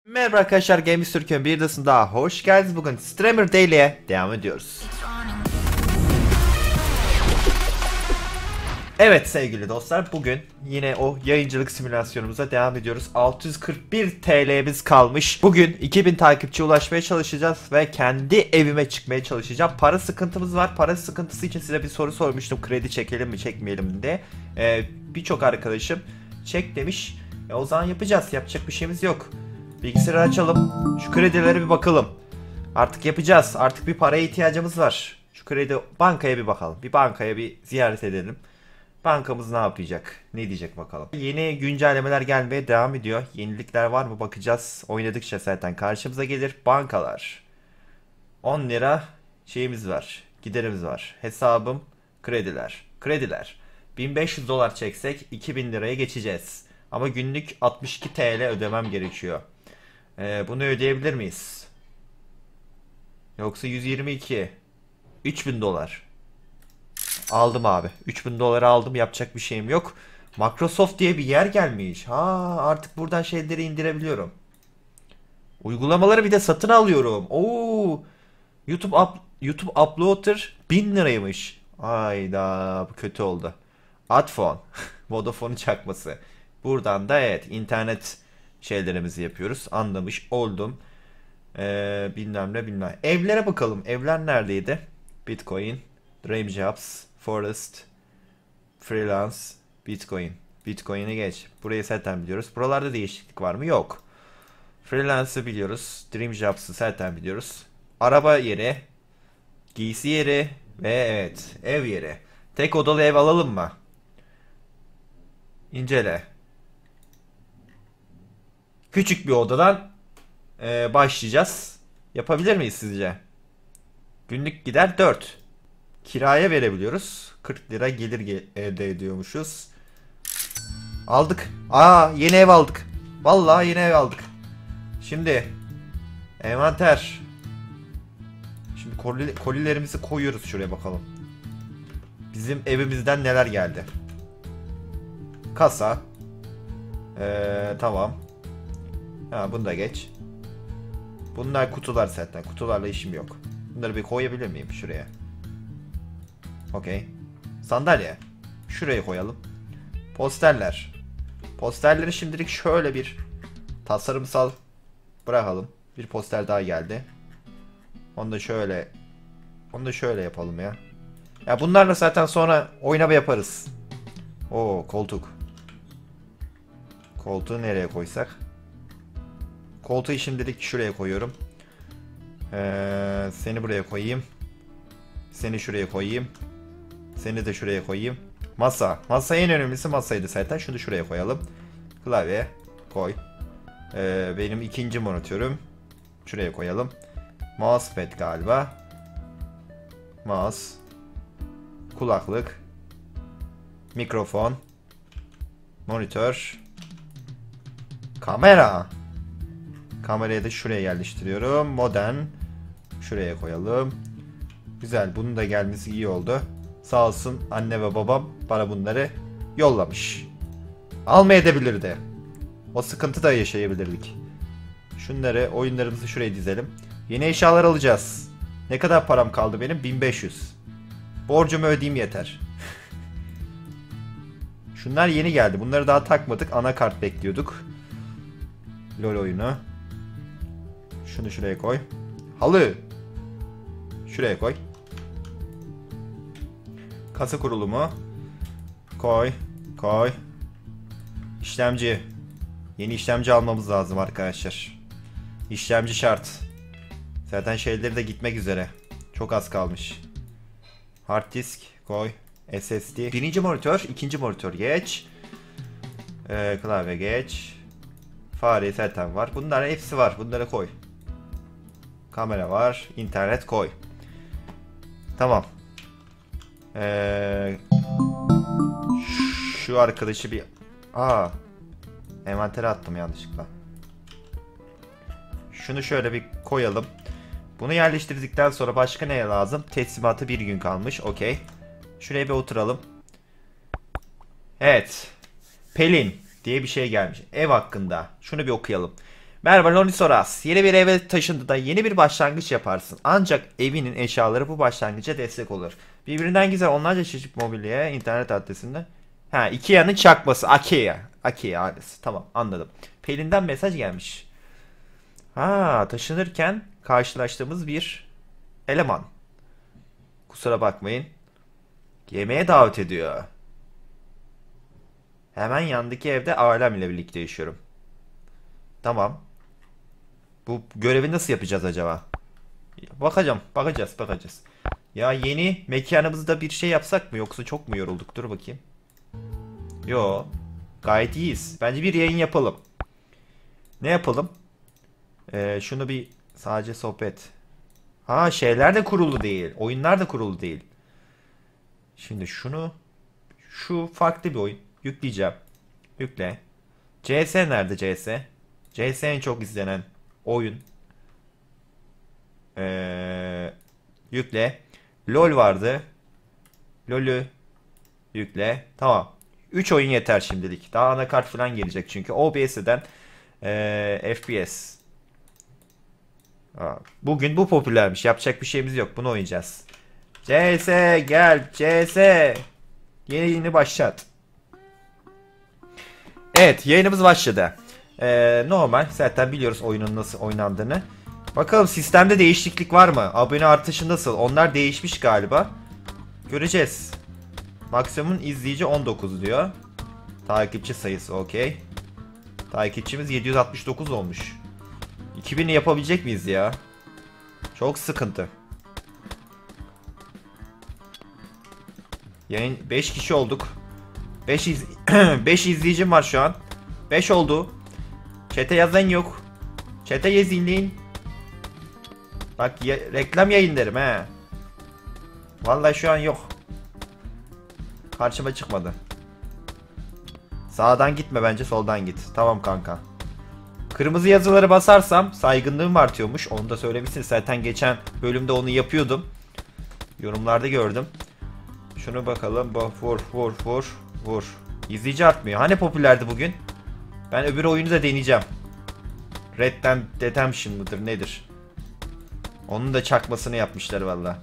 Merhaba arkadaşlar, Games Türkiye'nin bir videosuna daha hoş geldiniz. Bugün Streamer Daily'e devam ediyoruz. Evet sevgili dostlar, bugün yine o yayıncılık simülasyonumuza devam ediyoruz. 641 TL'miz kalmış. Bugün 2000 takipçiye ulaşmaya çalışacağız ve kendi evime çıkmaya çalışacağım. Para sıkıntımız var. Para sıkıntısı için size bir soru sormuştum. Kredi çekelim mi çekmeyelim mi diye. Birçok arkadaşım çek demiş. O zaman yapacağız. Yapacak bir şeyimiz yok. Bilgisayarı açalım. Şu kredilere bir bakalım. Artık yapacağız. Artık bir paraya ihtiyacımız var. Şu kredi bankaya bir bakalım. Bir bankaya bir ziyaret edelim. Bankamız ne yapacak? Ne diyecek bakalım. Yeni güncellemeler gelmeye devam ediyor. Yenilikler var mı bakacağız. Oynadıkça zaten karşımıza gelir. Bankalar. 10 lira şeyimiz var. Giderimiz var. Hesabım krediler. Krediler. 1500 dolar çeksek 2000 liraya geçeceğiz. Ama günlük 62 TL ödemem gerekiyor. Bunu ödeyebilir miyiz? Yoksa 122. 3000 dolar. Aldım abi. 3000 doları aldım. Yapacak bir şeyim yok. Microsoft diye bir yer gelmiş. Artık buradan şeyleri indirebiliyorum. Uygulamaları bir de satın alıyorum. YouTube Uploader 1000 liraymış. Ayda bu kötü oldu. Adphone. Vodafone'un çakması. Buradan da evet internet şeylerimizi yapıyoruz. Anlamış oldum. Bilmem ne bilmem. Evlere bakalım. Evler neredeydi? Bitcoin, Dream Jobs, Forest, Freelance, Bitcoin. Bitcoin'i geç. Burayı zaten biliyoruz. Buralarda değişiklik var mı? Yok. Freelance'ı biliyoruz. Dream Jobs'ı zaten biliyoruz. Araba yeri, giysi yeri ve evet ev yeri. Tek odalı ev alalım mı? İncele. Küçük bir odadan başlayacağız. Yapabilir miyiz sizce? Günlük gider 4. Kiraya verebiliyoruz. 40 lira gelir elde ediyormuşuz. Aldık. Yeni ev aldık. Vallahi yeni ev aldık. Şimdi envanter. Şimdi kolilerimizi koyuyoruz şuraya bakalım. Bizim evimizden neler geldi? Kasa. Tamam. Bunu da geç. Bunlar kutular zaten. Kutularla işim yok. Bunları bir koyabilir miyim şuraya? Okey. Sandalye. Şuraya koyalım. Posterler. Posterleri şimdilik şöyle bir tasarımsal bırakalım. Bir poster daha geldi. Onu da şöyle yapalım ya. Ya bunlarla zaten sonra oynama yaparız. Koltuk. Koltuğu nereye koysak? Koltuğu şimdilik şuraya koyuyorum. Seni buraya koyayım. Seni şuraya koyayım. Seni de şuraya koyayım. Masa. Masa en önemlisi masaydı zaten. Şunu şuraya koyalım. Klavye koy. Benim ikinci monitörüm. Şuraya koyalım. Mousepad galiba. Mouse. Kulaklık. Mikrofon. Monitör. Kamera. Kamerayı da şuraya yerleştiriyorum. Modem. Şuraya koyalım. Güzel. Bunun da gelmesi iyi oldu. Sağ olsun anne ve babam bana bunları yollamış. Almayabilirdi. O sıkıntı da yaşayabilirdik. Şunları, oyunlarımızı şuraya dizelim. Yeni eşyalar alacağız. Ne kadar param kaldı benim? 1500. Borcumu ödeyeyim yeter. Şunlar yeni geldi. Bunları daha takmadık. Anakart bekliyorduk. LOL oyunu. Şunu şuraya koy. Halı. Şuraya koy. Kasa kurulumu. Koy. Koy. İşlemci. Yeni işlemci almamız lazım arkadaşlar. İşlemci şart. Zaten şeyleri de gitmek üzere. Çok az kalmış. Hard disk koy. SSD. Birinci monitör, ikinci monitör geç. Klavye geç. Fare zaten var. Bunların hepsi var. Bunları koy. Kamera var. İnternet koy. Tamam. Şu arkadaşı bir... Envantere attım yanlışlıkla. Şunu şöyle bir koyalım. Bunu yerleştirdikten sonra başka neye lazım? Teslimatı bir gün kalmış. Okey. Şuraya bir oturalım. Evet. Pelin diye bir şey gelmiş. Ev hakkında. Şunu bir okuyalım. Merhaba Lonisoras. Yeni bir eve taşındığında yeni bir başlangıç yaparsın. Ancak evinin eşyaları bu başlangıca destek olur. Birbirinden güzel onlarca çeşit mobilya internet adresinde. Ha, Ikea'nın çakması. Ikea adresi. Tamam, anladım. Pelin'den mesaj gelmiş. Ha, taşınırken karşılaştığımız bir eleman. Kusura bakmayın. Yemeğe davet ediyor. Hemen yandaki evde ailem ile birlikte yaşıyorum. Tamam. Bu görevi nasıl yapacağız acaba? Bakacağız. Ya yeni mekanımızda bir şey yapsak mı yoksa çok mu yorulduk? Dur bakayım. Yo, gayet iyiyiz. Bence bir yayın yapalım. Ne yapalım? Şunu bir sadece sohbet. Ha, şeyler de kurulu değil. Oyunlar da kurulu değil. Şimdi şu farklı bir oyun. Yükleyeceğim. Yükle. CS nerede CS? CS en çok izlenen oyun. Ee, Yükle. LOL vardı. LOL'ü yükle. Tamam. 3 oyun yeter şimdilik. Daha anakart falan gelecek çünkü. OBS'den FPS. Bugün bu popülermiş. Yapacak bir şeyimiz yok. Bunu oynayacağız. CS gel. CS. Yeni başlat. Evet, yayınımız başladı. Normal. Zaten biliyoruz oyunun nasıl oynandığını. Bakalım sistemde değişiklik var mı? Abone artışı nasıl? Onlar değişmiş galiba. Göreceğiz. Maksimum izleyici 19 diyor. Takipçi sayısı okey. Takipçimiz 769 olmuş. 2000'i yapabilecek miyiz ya? Çok sıkıntı. Yayın 5 kişi olduk. 5 izleyicim var şu an. 5 oldu. Chat'e yazan yok. Chat'e yazın. Bak reklam yayınlarım he. Vallahi şu an yok. Karşıma çıkmadı. Sağdan gitme bence, soldan git. Tamam kanka. Kırmızı yazıları basarsam saygınlığım artıyormuş. Onu da söylemişsin. Zaten geçen bölümde onu yapıyordum. Yorumlarda gördüm. Şunu bakalım. Vur. İzleyici artmıyor. Hani popülerdi bugün? Ben öbür oyunu da deneyeceğim. Red Dead Redemption mıdır nedir? Onun da çakmasını yapmışlar valla.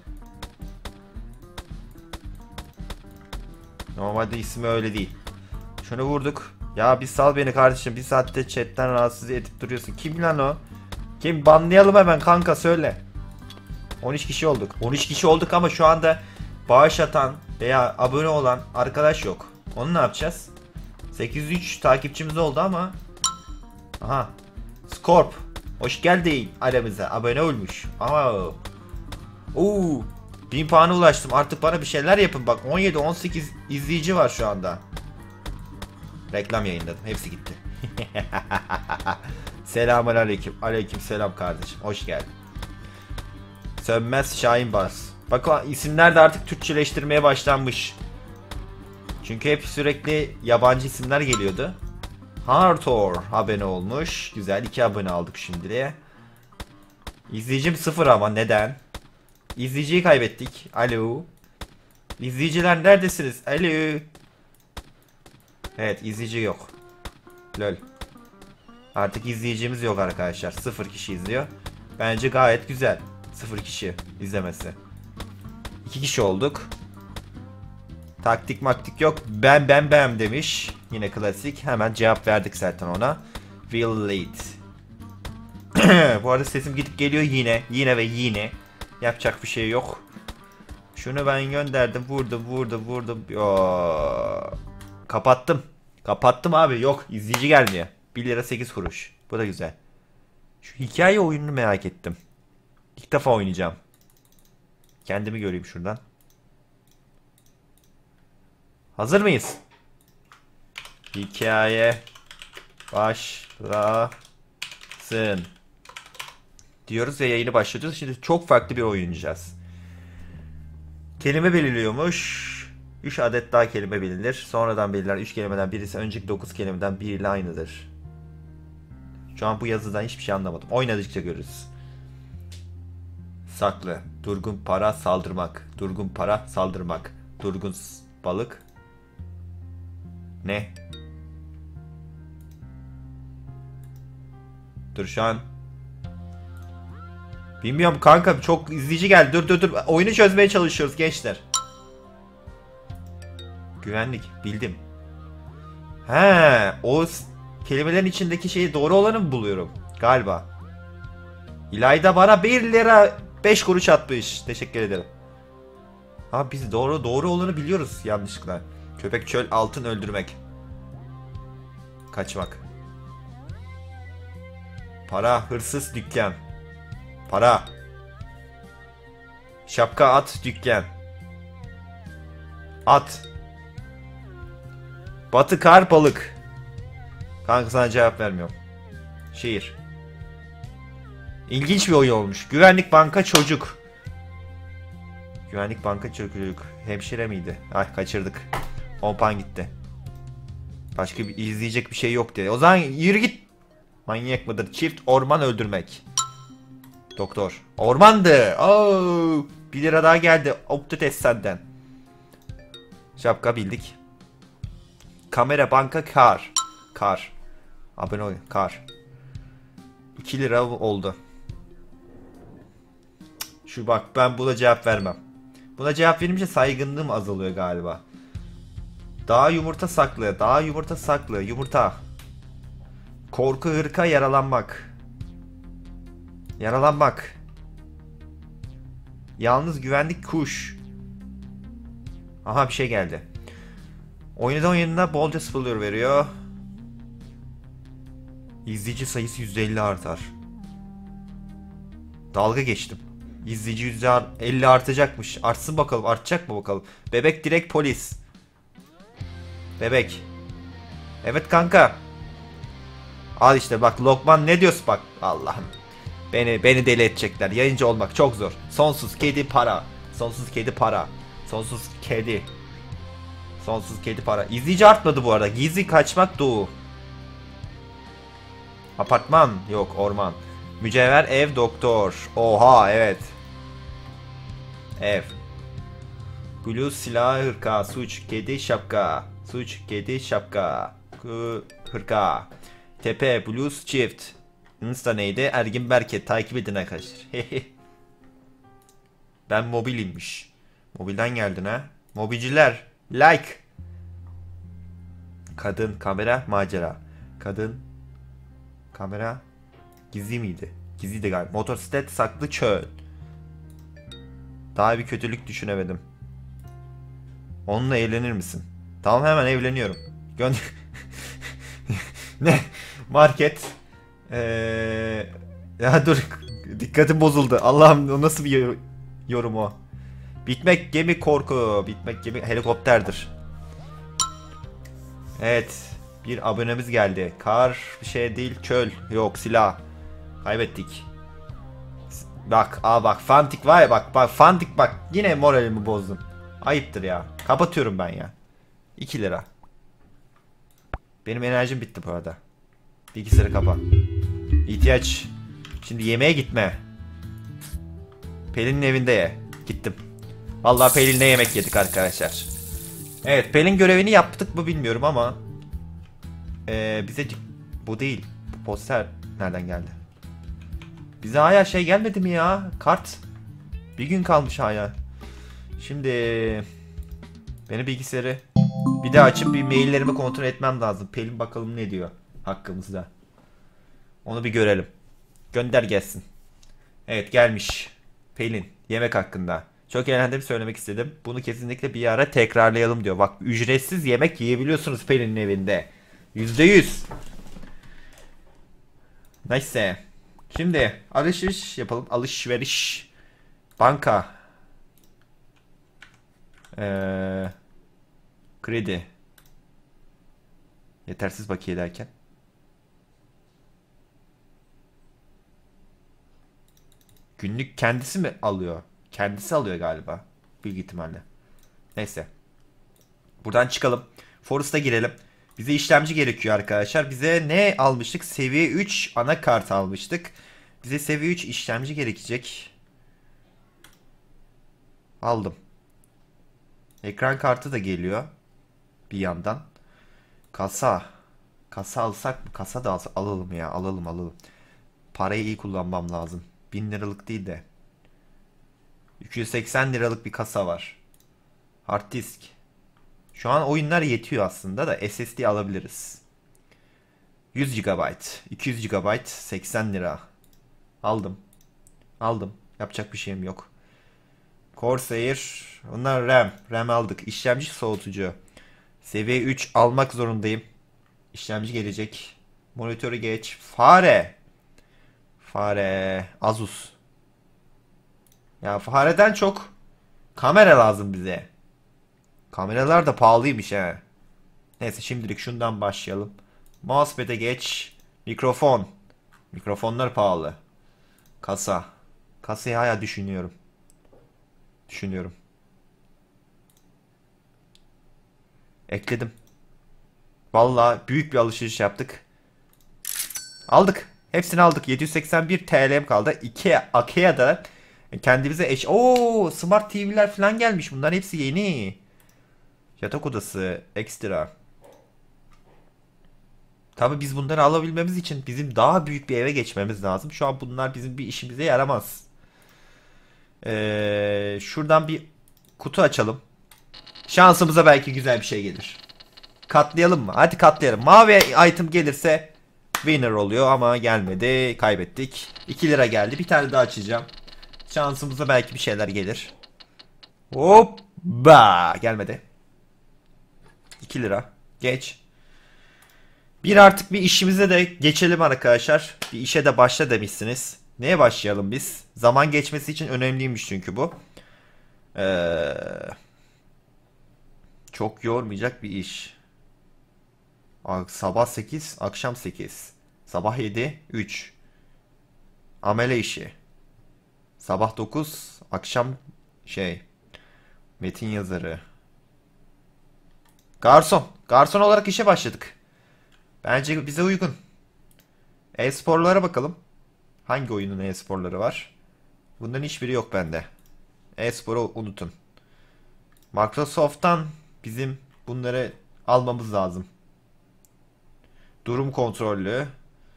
Normalde ismi öyle değil. Şunu vurduk. Ya bir sal beni kardeşim. Bir saatte chatten rahatsız edip duruyorsun. Kim lan o? Kim? Banlayalım hemen kanka, söyle. 13 kişi olduk. 13 kişi olduk ama şu anda bağış atan veya abone olan arkadaş yok. Onu ne yapacağız? 803 takipçimiz oldu ama. Aha. Scorp. Hoş geldin aramıza. Abone olmuş. Ama. Oo. 1000 puana ulaştım. Artık bana bir şeyler yapın. Bak 17-18 izleyici var şu anda. Reklam yayınladım. Hepsi gitti. Selamun aleyküm. Aleyküm selam kardeşim. Hoş geldin. Sönmez Şahin Bas. Bak isimler de artık Türkçeleştirmeye başlanmış. Çünkü hep sürekli yabancı isimler geliyordu. Hartor abone olmuş. Güzel, 2 abone aldık şimdiye. İzleyicim 0 ama neden? İzleyiciyi kaybettik. Alo. İzleyiciler neredesiniz? Alo. Evet, izleyici yok. Lol. Artık izleyicimiz yok arkadaşlar. 0 kişi izliyor. Bence gayet güzel. 0 kişi izlemesi. 2 kişi olduk. Taktik maktik yok. Ben demiş. Yine klasik. Hemen cevap verdik zaten ona. Will lead. Bu arada sesim gidip geliyor yine. Yine ve yine. Yapacak bir şey yok. Şunu ben gönderdim. Vurdum. Yo. Kapattım abi. Yok. İzleyici gelmiyor. 1 lira 8 kuruş. Bu da güzel. Şu hikaye oyununu merak ettim. İlk defa oynayacağım. Kendimi göreyim şuradan. Hazır mıyız? Hikaye başlasın diyoruz ve yayını başlatıyoruz. Şimdi çok farklı bir oyun oynayacağız. Kelime belirliyormuş. 3 adet daha kelime belirlir. Sonradan belirler 3 kelimeden birisi önceki 9 kelimeden biriyle aynıdır. Şu an bu yazıdan hiçbir şey anlamadım. Oynadıkça görürüz. Saklı. Durgun para saldırmak. Durgun para saldırmak. Durgun balık. Ne? Dur şu an. Bilmiyorum kanka, çok izleyici geldi. Dur. Oyunu çözmeye çalışıyoruz gençler. Güvenlik bildim. He, o kelimelerin içindeki şeyi doğru olanı mı buluyorum? Galiba. İlayda bana 1 lira 5 kuruş atmış. Teşekkür ederim. Abi biz doğru olanı biliyoruz yanlışlıkla. Köpek çöl altın öldürmek. Kaçmak. Para hırsız dükkan. Para. Şapka at dükkan. At. Batı kar balık. Kanka sana cevap vermiyorum. Şehir. İlginç bir oyun olmuş. Güvenlik banka çocuk. Güvenlik banka çocuk. Hemşire miydi? Ay kaçırdık. 10 puan gitti. Başka bir izleyecek bir şey yok dedi. O zaman yürü git. Manyak mıdır? Çift orman öldürmek. Doktor. Ormandı. Oo, 1 lira daha geldi. Optu test senden. Şapka bildik. Kamera banka kar. Kar. Abone ol. Kar. 2 lira oldu. Şu bak, ben buna cevap vermem. Buna cevap verince saygınlığım azalıyor galiba. Daha yumurta saklı. Daha yumurta saklı. Yumurta. Korku hırka yaralanmak. Yaralanmak. Yalnız güvenlik kuş. Aha bir şey geldi. Oyununa bolca spoiler veriyor. İzleyici sayısı %50 artar. Dalga geçtim. İzleyici %50 artacakmış. Artsın bakalım. Artacak mı bakalım. Bebek direkt polis. Bebek. Evet kanka. Al işte bak, Lokman ne diyorsun bak. Allah'ım. Beni deli edecekler. Yayıncı olmak çok zor. Sonsuz kedi para. Sonsuz kedi para. Sonsuz kedi. Sonsuz kedi para. İzleyici artmadı bu arada. Gizli kaçmak doğu. Apartman yok, orman. Mücevher ev doktor. Oha evet. Ev. Blue silah hırka. Suç kedi şapka. Suç kedi şapka. Hırka. Tepe blues çift. Insta neydi? Ergin Berke. Takip edin arkadaşlar. Ben mobilimmiş. Mobilden geldin ha. Mobilciler. Like. Kadın kamera macera. Kadın kamera gizli miydi? Gizliydi galiba. Motosiklet saklı çöl. Daha bir kötülük düşünemedim. Onunla evlenir misin? Tamam, hemen evleniyorum. Ne? Market. Ya dur. Dikkatim bozuldu. Allah'ım, o nasıl bir yorum o? Bitmek gemi korku. Bitmek gemi helikopterdir. Evet. Bir abonemiz geldi. Kar bir şey değil, çöl. Yok, silah. Kaybettik. Bak, bak Fantik var ya, bak Fantik bak, yine moralimi bozdun. Ayıptır ya. Kapatıyorum ben ya. 2 lira. Benim enerjim bitti bu arada. Bilgisayarı kapa. İhtiyaç. Şimdi yemeğe gitme. Pelin'in evinde ye. Gittim. Vallahi Pelin'le yemek yedik arkadaşlar. Evet, Pelin görevini yaptık mı bilmiyorum ama bize bu değil. Bu poster nereden geldi? Bize hala şey gelmedi mi ya? Kart. Bir gün kalmış hala. Şimdi beni bilgisayarı bir daha açıp bir maillerimi kontrol etmem lazım. Pelin bakalım ne diyor hakkımızda. Onu bir görelim. Gönder gelsin. Evet, gelmiş. Pelin yemek hakkında. Çok eğlendim, söylemek istedim. Bunu kesinlikle bir ara tekrarlayalım diyor. Bak, ücretsiz yemek yiyebiliyorsunuz Pelin'in evinde. %100. Neyse. Şimdi alışveriş yapalım. Alışveriş. Banka. Kredi. Yetersiz bakiye derken. Günlük kendisi mi alıyor? Kendisi alıyor galiba. Büyük ihtimalle. Neyse. Buradan çıkalım. Forest'a girelim. Bize işlemci gerekiyor arkadaşlar. Bize ne almıştık? Seviye 3 anakart almıştık. Bize seviye 3 işlemci gerekecek. Aldım. Ekran kartı da geliyor. Bir yandan. Kasa. Kasa alsak mı? Kasa da alalım ya. Alalım. Parayı iyi kullanmam lazım. 1000 liralık değil de. 280 liralık bir kasa var. Hard disk. Şu an oyunlar yetiyor aslında da SSD alabiliriz. 100 GB, 200 GB, 80 lira. Aldım. Aldım. Yapacak bir şeyim yok. Corsair. Onlar RAM. RAM aldık. İşlemci soğutucu. Seviye 3 almak zorundayım. İşlemci gelecek. Monitörü geç. Fare. Fare. Asus. Ya fareden çok kamera lazım bize. Kameralar da pahalıymış he. Neyse şimdilik şundan başlayalım. Mousepad'e geç. Mikrofon. Mikrofonlar pahalı. Kasa. Kasayı hala düşünüyorum. Düşünüyorum. Ekledim. Vallahi büyük bir alışveriş yaptık. Aldık. Hepsini aldık. 781 TL'm kaldı. Ikea'da kendimize Smart TV'ler falan gelmiş. Bunlar hepsi yeni. Yatak odası ekstra. Tabii biz bunları alabilmemiz için bizim daha büyük bir eve geçmemiz lazım. Şu an bunlar bizim bir işimize yaramaz. Şuradan bir kutu açalım. Şansımıza belki güzel bir şey gelir. Katlayalım mı? Hadi katlayalım. Mavi item gelirse winner oluyor ama gelmedi. Kaybettik. 2 lira geldi. Bir tane daha açacağım. Şansımıza belki bir şeyler gelir. Hoppa! Gelmedi. 2 lira. Geç. Artık bir işimize de geçelim arkadaşlar. Bir işe de başla demişsiniz. Neye başlayalım biz? Zaman geçmesi için önemliymiş çünkü bu. Çok yormayacak bir iş. Sabah 8, akşam 8. Sabah 7, 3. Amele işi. Sabah 9, akşam metin yazarı. Garson. Garson olarak işe başladık. Bence bize uygun. E-sporlara bakalım. Hangi oyunun e-sporları var? Bunların hiçbiri yok bende. E-sporu unutun. Microsoft'tan bizim bunları almamız lazım. Durum kontrollü.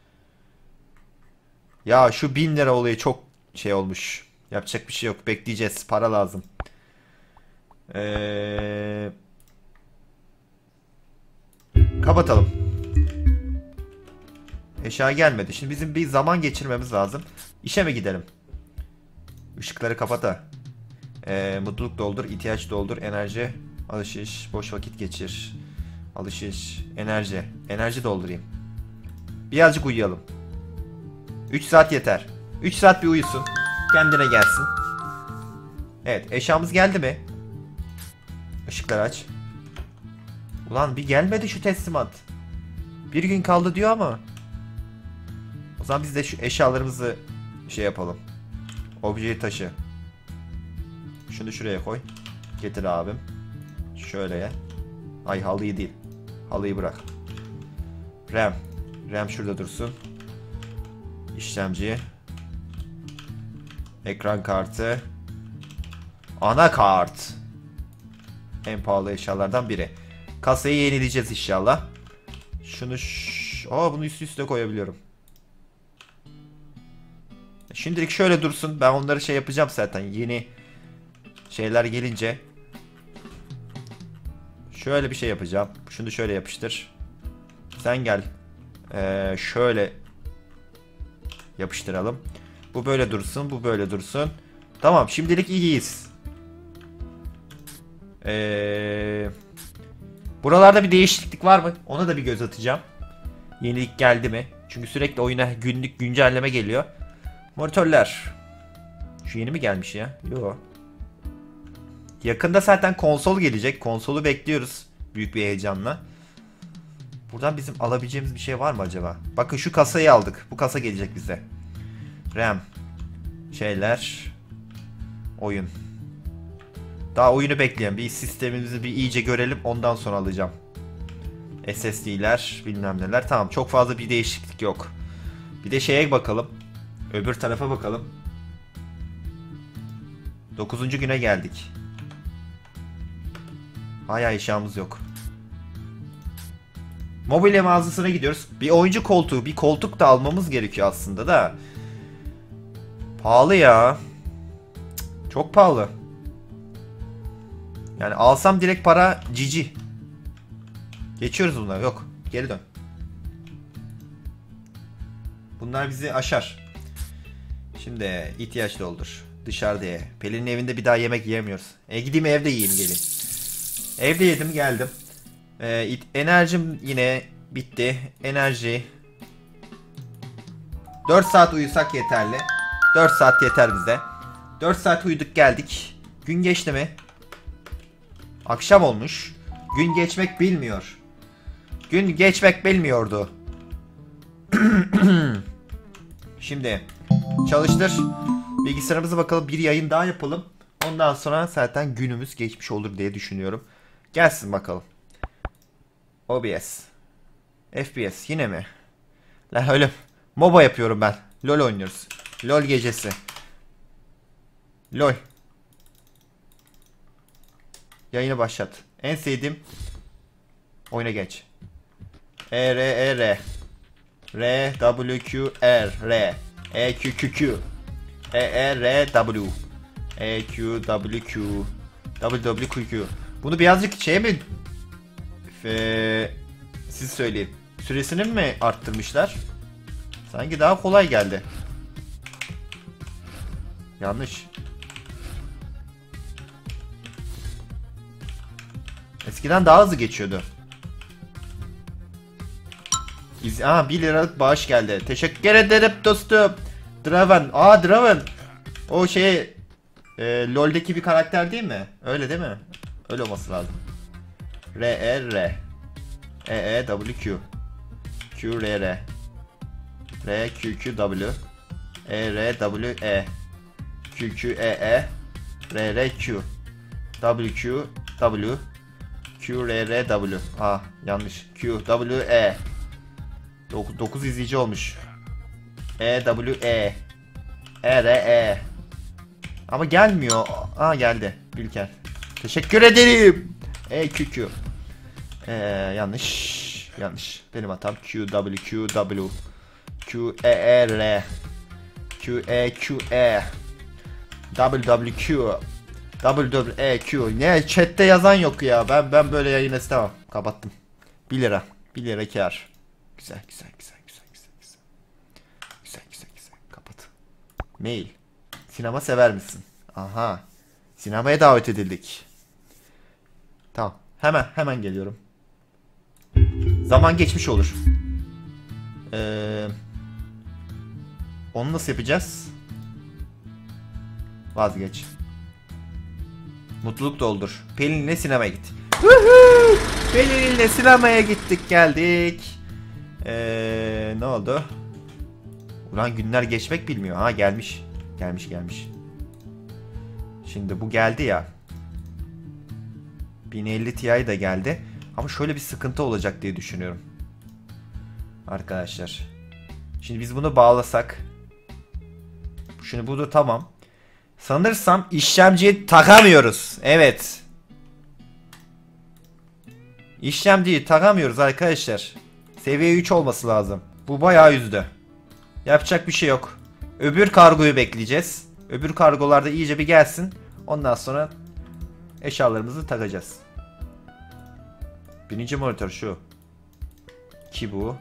Ya şu 1000 lira olayı çok olmuş. Yapacak bir şey yok. Bekleyeceğiz. Para lazım. Kapatalım. Eşya gelmedi. Şimdi bizim bir zaman geçirmemiz lazım. İşe mi gidelim? Işıkları kapat da. Mutluluk doldur, ihtiyaç doldur, enerji, alışış, boş vakit geçir. Alışış, enerji. Enerji doldurayım. Birazcık uyuyalım. 3 saat yeter. 3 saat bir uyusun. Kendine gelsin. Evet, eşyamız geldi mi? Işıkları aç. Ulan bir gelmedi şu teslimat. Bir gün kaldı diyor ama. O zaman biz de şu eşyalarımızı yapalım. Objeyi taşı. Şunu şuraya koy. Getir abim. Şöyle. Ay halıyı değil. Halıyı bırak. RAM. RAM şurada dursun. İşlemci. Ekran kartı. Anakart. En pahalı eşyalardan biri. Kasayı yenileyeceğiz inşallah. Şunu bunu üst üste koyabiliyorum. Şimdilik şöyle dursun. Ben onları yapacağım zaten. Yeni şeyler gelince. Şöyle bir şey yapacağım. Şunu şöyle yapıştır. Sen gel. Şöyle yapıştıralım. Bu böyle dursun. Bu böyle dursun. Tamam. Şimdilik iyiyiz. Buralarda bir değişiklik var mı? Ona da bir göz atacağım. Yenilik geldi mi? Çünkü sürekli oyuna günlük güncelleme geliyor. Monitörler. Şu yeni mi gelmiş ya? Yo. Yakında zaten konsol gelecek. Konsolu bekliyoruz. Büyük bir heyecanla. Buradan bizim alabileceğimiz bir şey var mı acaba? Bakın şu kasayı aldık. Bu kasa gelecek bize. RAM. Oyun. Daha oyunu bekleyen bir sistemimizi bir iyice görelim. Ondan sonra alacağım. SSD'ler bilmem neler. Tamam, çok fazla bir değişiklik yok. Bir de şeye bakalım. Öbür tarafa bakalım. 9. güne geldik. Hala eşyamız yok. Mobilya mağazasına gidiyoruz. Bir oyuncu koltuğu, bir koltuk da almamız gerekiyor aslında da. Pahalı ya. Çok pahalı. Yani alsam direkt para cici. Geçiyoruz bunları. Yok. Geri dön. Bunlar bizi aşar. Şimdi ihtiyaç doldur. Dışarıda ye. Pelin'in evinde bir daha yemek yiyemiyoruz. Gideyim evde yiyeyim gelin. Evde yedim geldim. Enerjim yine bitti. Enerji. 4 saat uyusak yeterli. 4 saat yeter bize. 4 saat uyuduk geldik. Gün geçti mi? Akşam olmuş. Gün geçmek bilmiyor. Gün geçmek bilmiyordu. Şimdi çalıştır. Bilgisayarımıza bakalım. Bir yayın daha yapalım. Ondan sonra zaten günümüz geçmiş olur diye düşünüyorum. Gelsin bakalım. OBS. FPS yine mi? Lan öyle MOBA yapıyorum ben. LOL oynuyoruz. LOL gecesi. LOL. Yayını başlat. En sevdiğim oyuna geç. R W Q R Q Q Q R W Q W Q W Q Q. Bunu birazcık şey mi siz söyleyin. Süresini mi arttırmışlar? Sanki daha kolay geldi. Yanlış. Eskiden daha hızlı geçiyordu. 1 liralık bağış geldi. Teşekkür ederim dostum. Draven. Draven. O şey LoL'deki bir karakter değil mi? Öyle değil mi? Öyle olması lazım. R W Q R Q W Q R Q W yanlış. Q W 9 izleyici olmuş. Ama gelmiyor. Geldi. Bilker. Teşekkür ederim. Q yanlış. Benim hatam. Q W Q. Ne chatte yazan yok ya. Ben böyle yayın istemem. Kapattım. 1 lira. 1 lira kar. Güzel. Kapat. Mail. Sinema sever misin? Aha. Sinemaya davet edildik. Tamam. Hemen geliyorum. Zaman geçmiş olur. Onu nasıl yapacağız? Vazgeç. Mutluluk doldur. Pelin'le sinemaya git. Pelin'le sinemaya gittik geldik. Ne oldu? Ulan günler geçmek bilmiyor. Gelmiş. Şimdi bu geldi ya. 1050 Ti de geldi. Ama şöyle bir sıkıntı olacak diye düşünüyorum. Arkadaşlar. Şimdi biz bunu bağlasak. Şimdi bu da tamam. Sanırsam işlemciyi takamıyoruz. Evet. İşlemciyi takamıyoruz arkadaşlar. Seviye 3 olması lazım. Bu bayağı üzdü. Yapacak bir şey yok. Öbür kargoyu bekleyeceğiz. Öbür kargolarda iyice bir gelsin. Ondan sonra eşyalarımızı takacağız. Birinci monitör şu. Ki bu.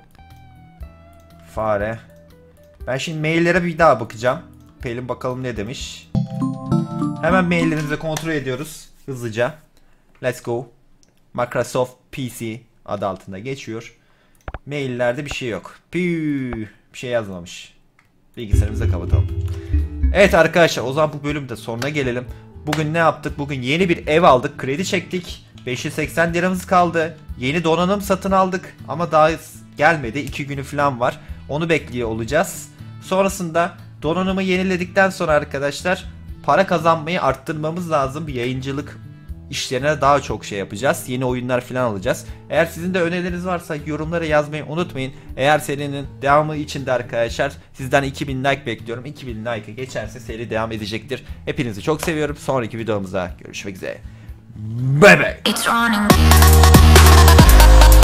Fare. Ben şimdi maillere bir daha bakacağım. Pelin bakalım ne demiş. Hemen maillerimizi kontrol ediyoruz. Hızlıca. Let's go. Microsoft PC adı altında geçiyor. Maillerde bir şey yok. Bir şey yazmamış. Bilgisayarımızı kapatalım. Evet arkadaşlar, o zaman bu bölümde sonuna gelelim. Bugün ne yaptık? Bugün yeni bir ev aldık. Kredi çektik. 580 liramız kaldı. Yeni donanım satın aldık. Ama daha gelmedi. 2 günü falan var. Onu bekliyor olacağız. Sonrasında donanımı yeniledikten sonra arkadaşlar para kazanmayı arttırmamız lazım. Yayıncılık işlerine daha çok şey yapacağız. Yeni oyunlar falan alacağız. Eğer sizin de önerileriniz varsa yorumlara yazmayı unutmayın. Eğer serinin devamı için de arkadaşlar sizden 2000 like bekliyorum. 2000 like'ı geçerse seri devam edecektir. Hepinizi çok seviyorum. Sonraki videomuzda görüşmek üzere. Bye bye.